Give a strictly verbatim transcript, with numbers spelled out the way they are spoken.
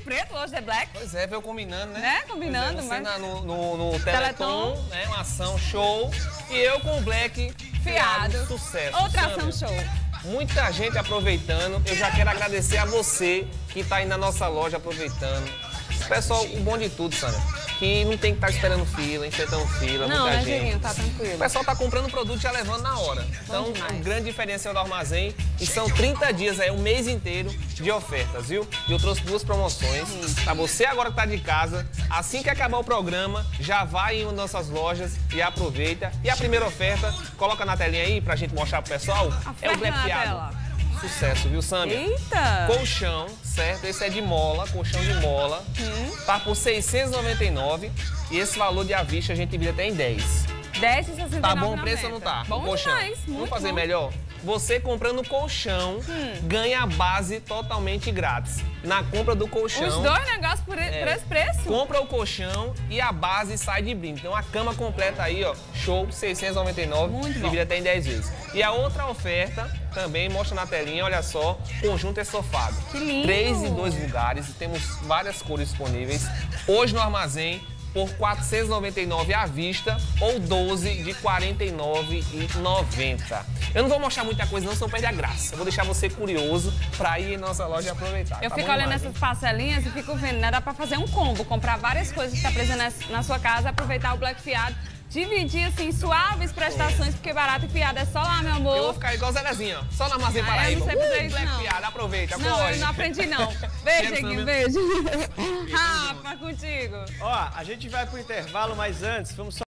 preto, hoje é black. Pois é, veio combinando, né? Né? Combinando, é, mas... Na, no, no, no Teleton, Teleton, né? Uma ação show. E eu com o black Fiado. fiado, sucesso. Outra Sandra, ação show. Muita gente aproveitando. Eu já quero agradecer a você que está aí na nossa loja aproveitando. Pessoal, o bom de tudo, Sandra, que não tem que estar esperando fila, enfrentando fila, Não, muita né, gente. Dieguinho? Tá tranquilo. O pessoal tá comprando produto e já levando na hora. Então, demais. um grande diferencial do armazém. E são trinta dias, aí, um mês inteiro de ofertas, viu? E eu trouxe duas promoções. Pra você agora que tá de casa, assim que acabar o programa, já vai em uma das nossas lojas e aproveita. E a primeira oferta, coloca na telinha aí pra gente mostrar pro pessoal. É o Black na Fiado. tela. Sucesso, viu, Samia? Eita! Colchão, certo? Esse é de mola, colchão de mola. Hum. Tá por seiscentos e noventa e nove e esse valor de à vista a gente divide até em dez. dez e sessenta e nove. Tá bom o preço ou não tá? Bom O colchão. demais, muito Vamos fazer bom. melhor? Você comprando colchão, Hum. ganha a base totalmente grátis. Na compra do colchão... Os dois negócios por, É. por esse preço? Compra o colchão e a base sai de brinde. Então a cama completa aí, ó, show, seiscentos e noventa e nove, Muito bom. divide até em dez vezes. E a outra oferta, também mostra na telinha, olha só, conjunto estofado. Que lindo! Três e dois lugares, e temos várias cores disponíveis. Hoje no armazém, por quatrocentos e noventa e nove reais à vista ou doze de quarenta e nove reais e noventa centavos. Eu não vou mostrar muita coisa não, senão perde a graça. Eu vou deixar você curioso para ir em nossa loja e aproveitar. Eu tá fico bom olhando demais, essas parcelinhas e fico vendo, né? Dá pra fazer um combo, comprar várias coisas que tá presente na, na sua casa, aproveitar o Black Fiado, dividir, assim, suaves prestações, porque barato e fiado é só lá, meu amor. Eu vou ficar igual o Zerezinho, ó. Só na Armazém Ah, eu Paraíba. não sei fazer Uh, isso, Black não. Fiado, aproveita, Não, corre. eu não aprendi, não. Beijo, Quero Guinho, saber. beijo. Rafa, contigo. Ó, a gente vai pro intervalo, mas antes, vamos só